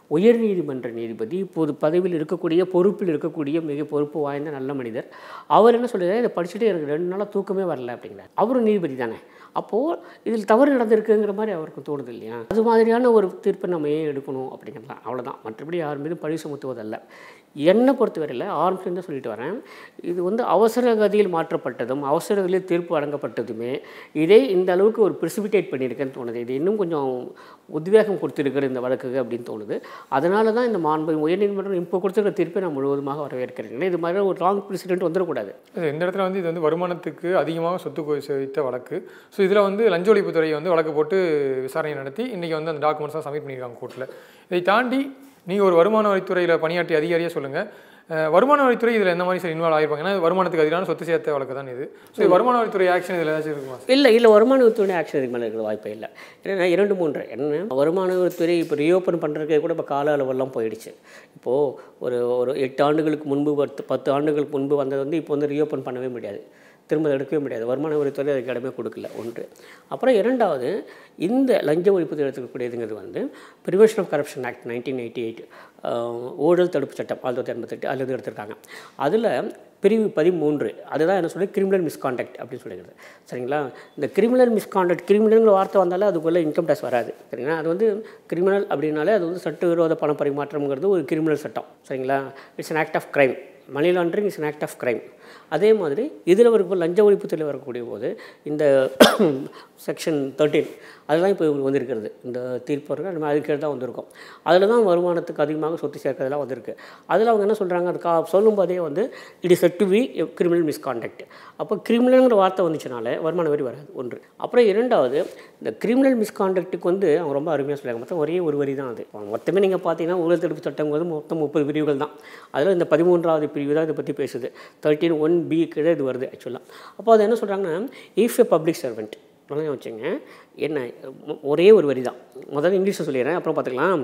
உயர்நீதிமன்ற நீதிபதி இப்போது பதவியில் இருக்கக்கூடிய பொறுப்பில் இருக்கக்கூடிய மிக பொறுப்பு வாய்ந்த நல்ல மனிதர். அவர் என்ன சொல்கிறார், இதை படிச்சுட்டு எனக்கு 2 நாளாக தூக்கமே வரல அப்படிங்கிறார். அவரும் நீதிபதி தானே. அப்போது இதில் தவறு நடந்திருக்குங்கிற மாதிரி அவருக்கு தோணுது இல்லையா? அது மாதிரியான ஒரு தீர்ப்பை நம்ம ஏன் எடுக்கணும் அப்படிங்கிறதான். அவ்வளோதான். மற்றபடி யார் மீதும் பழி சுமத்துவதல்ல. என்னை பொறுத்தவரையில் ஆரம்பத்துலேருந்து சொல்லிட்டு வரேன், இது வந்து அவசர கதியில் மாற்றப்பட்டதும் அவசர கதியில் தீர்ப்பு வழங்கப்பட்டதுமே இதை இந்த அளவுக்கு ஒரு ப்ரிசிபிடேட் பண்ணியிருக்கேன்னு தோணுது. இது இன்னும் கொஞ்சம் உத்வேகம் கொடுத்துருக்குற இந்த வழக்குக்கு அப்படின்னு தோணுது. அதனால தான் இந்த உயர்நீதிமன்றம் இப்போ கொடுத்துருக்க தீர்ப்பை நான் முழுவதுமாக வரவேற்கிறேன். இது மாதிரி ஒரு ராங் ப்ரெசிடென்ட் வந்துடக்கூடாது. இந்த இடத்துல வந்து இது வந்து வருமானத்துக்கு அதிகமாக சொத்து குவித்த வழக்கு. ஸோ இதில் வந்து லஞ்ச ஒழிப்புத்துறை வந்து வழக்கு போட்டு விசாரணை நடத்தி இன்றைக்கி வந்து அந்த டாக்குமெண்ட்ஸ்லாம் சப்மிட் பண்ணியிருக்காங்க கோர்ட்டில். இதை தாண்டி நீங்கள் ஒரு வருமான வரித்துறையில் பணியாற்றிய அதிகாரியாக சொல்லுங்கள், வருமான வரித்துறை இதில் எந்த மாதிரி சார் இன்வால்வ் ஆகிருப்பாங்க? ஏன்னா வருமானத்துக்கு அதிகமான சொத்து சேர்த்த வழக்கு தான் இது. ஸோ வருமான வரித்துறை ஆக்ஷன் இதில் ஏதாச்சும் இருக்குமா? இல்லை வருமான வரித்துறை ஆக்ஷன் இதுக்கு மேலே இருக்கிற வாய்ப்பே இல்லை. ஏன்னா 2-3 என்ன வருமான வரித்துறை இப்போ ரீஓப்பன் பண்ணுறதுக்கே கூட இப்போ கால அளவெல்லாம் போயிடுச்சு. இப்போது ஒரு 8 ஆண்டுகளுக்கு முன்பு 10 ஆண்டுகளுக்கு முன்பு வந்தது வந்து இப்போ வந்து ரீஓப்பன் பண்ணவே முடியாது, திரும்ப எடுக்கவே முடியாது. வருமான வரித்துறை அதுக்கு இடமே கொடுக்கல. 1. அப்புறம் 2வது, இந்த லஞ்ச ஒழிப்பு எடுத்துக்கக்கூடியதுங்கிறது வந்து ப்ரிவென்ஷன் ஆஃப் கரப்ஷன் ஆக்ட் 1988 ஊழல் தடுப்பு சட்டம் 1988 அதில் எடுத்திருக்காங்க. அதில் பிரிவு 13 அதுதான் என்ன சொல்லி கிரிமினல் மிஸ்காண்டக்ட் அப்படின்னு சொல்லிக்கிறது. சரிங்களா? இந்த கிரிமினல் மிஸ்காண்டக்ட், கிரிமினல்ங்கிற வார்த்தை வந்தாலே அதுக்குள்ளே இன்கம் டேக்ஸ் வராது. சரிங்களா? அது வந்து கிரிமினல் அப்படின்னாலே அது வந்து சட்டவிரோத பண பரிமாற்றம்ங்கிறது ஒரு கிரிமினல் சட்டம். சரிங்களா? It's an act of crime. Money laundering is an act of crime. அதே மாதிரி இதில் வரக்கூடிய லஞ்ச ஒழிப்புத்தில் வரக்கூடிய போது இந்த செக்ஷன் 13 அதெல்லாம் இப்போ வந்திருக்கிறது. இந்த தீர்ப்பு நம்ம அதுக்கு தான் வந்திருக்கோம். அதில் தான் வருமானத்துக்கு அதிகமாக சொத்து சேர்க்கிறதுலாம் வந்திருக்கு. அதில் அவங்க என்ன சொல்கிறாங்க, அது சொல்லும்போதே வந்து it is said to be criminal misconduct. அப்போ கிரிமினல்ங்கிற வார்த்தை வந்துச்சுனாலே வருமான வரி வராது. 1. அப்புறம் 2வது, இந்த கிரிமினல் மிஸ்காண்டக்ட்டுக்கு வந்து அவங்க ரொம்ப அருமையாக சொல்லுவாங்க. மொத்தம் ஒரே ஒரு வரி தான் அது. மொத்தமே நீங்கள் பார்த்தீங்கன்னா ஊழல் தடுப்பு சட்டங்கிறது மொத்தம் 30 பிரிவுகள் தான். அதில் இந்த 13வது பிரிவு தான் இதை பற்றி பேசுது. 13(1)(b) கீழே இது வருது ஆக்சுவலாக. அப்போ அது என்ன சொல்கிறாங்கன்னா, இஃப் எ பப்ளிக் சர்வெண்ட் நல்லா வச்சுங்க, என்ன ஒரே ஒரு வரி தான். முதல்ல இங்கிலீஷில் சொல்லிடுறேன், அப்புறம் பார்த்துக்கலாம்.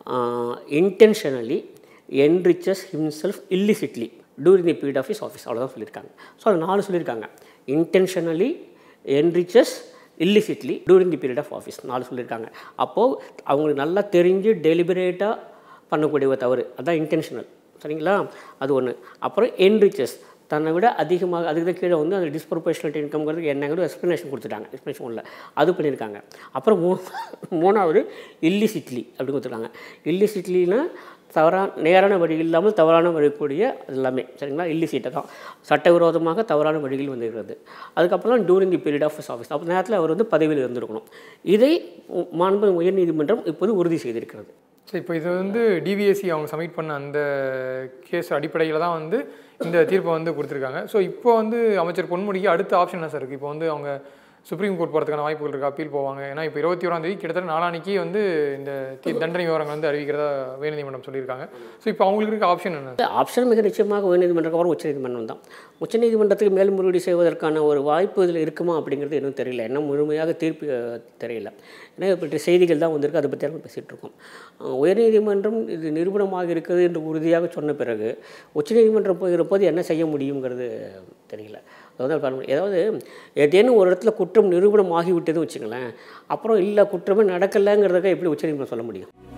Intentionally enriches himself illicitly during the period of his office, அவ்வளோதான் சொல்லியிருக்காங்க. ஸோ அது 4 சொல்லியிருக்காங்க. Intentionally enriches illicitly during the period of office 4 சொல்லியிருக்காங்க. அப்போது அவங்களுக்கு நல்லா தெரிஞ்சு டெலிபரேட்டாக பண்ணக்கூடிய தவறு, அதுதான் இன்டென்ஷனல். சரிங்களா? அது 1. அப்புறம் என்ரிச்சஸ், தன்னை விட அதிகமாக, அதுக்கு தான் கீழே வந்து அந்த டிஸ்ப்ரொபோர்ஷனேட் இன்கம்ங்கிறது என்னங்கிறது எக்ஸ்ப்ளனேஷன் கொடுத்துட்டாங்க. எக்ஸ்ப்ளனேஷன் ஒன்றில் அது பண்ணியிருக்காங்க. அப்புறம் 3வது இல்லிசிட்லி அப்படி கொடுத்துருக்காங்க. இல்லிசிட்லினா நேரான வழி இல்லாமல் தவறான வழிக்கூடிய எல்லாமே. சரிங்களா? இல்லிசிட்டை தான் சட்டவிரோதமாக தவறான வழியில் வந்துருக்கிறது. அதுக்கப்புறம் during the period of his office, அப்போ நேரத்தில் அவர் வந்து பதவியில் இருந்திருக்கணும். இதை மாண்பு உயர்நீதிமன்றம் இப்போது உறுதி செய்திருக்கிறது. சரி, இப்போ இது வந்து டிவிஎஸ்சி அவங்க சப்மிட் பண்ண அந்த கேஸ் அடிப்படையில் தான் வந்து இந்த தீர்ப்பை வந்து கொடுத்துருக்காங்க. ஸோ இப்போ வந்து அமைச்சர் பொன்முடிக்கு அடுத்த ஆப்ஷன் என்ன சார் இருக்குது? இப்போ வந்து அவங்க சுப்ரீம் கோர்ட் போகிறதுக்கான வாய்ப்புகள் இருக்குது, அப்பீல் போவாங்க. ஏன்னா இப்போ 21ஆம் தேதி கிட்டத்தட்ட 4 நாளைக்கு வந்து இந்த தண்டனை விவரங்கள் வந்து அறிவிக்கிறதா உயர்நீதிமன்றம் சொல்லியிருக்காங்க. ஸோ இப்போ அவங்களுக்கு இருக்க ஆப்ஷன் என்ன? ஆப்ஷன் மிக நிச்சயமாக உயர்நீதிமன்றத்துக்கு அப்புறம் உச்சநீதிமன்றம் தான். உச்சநீதிமன்றத்துக்கு மேல்முறையீடு செய்வதற்கான ஒரு வாய்ப்பு இதில் இருக்குமா அப்படிங்கிறது இன்னும் தெரியல. என்ன முழுமையாக தீர்ப்பு தெரியல. ஏன்னா இப்படி செய்திகள் தான் வந்திருக்கு, அதை பற்றி நம்ம பேசிகிட்டு இருக்கோம். உயர்நீதிமன்றம் இது நிரூபணமாக இருக்குது என்று உறுதியாக சொன்ன பிறகு உச்சநீதிமன்றம் போகிற போது என்ன செய்ய முடியுங்கிறது தெரியல. ஏதாவது ஏதேனும் ஒரு இடத்துல குற்றம் நிரூபணம் ஆகிவிட்டதுன்னு வச்சுங்களேன், அப்புறம் இல்லை குற்றமே நடக்கலைங்கிறதுக்காக எப்படி உச்சநீதிமன்றம் சொல்ல முடியும்?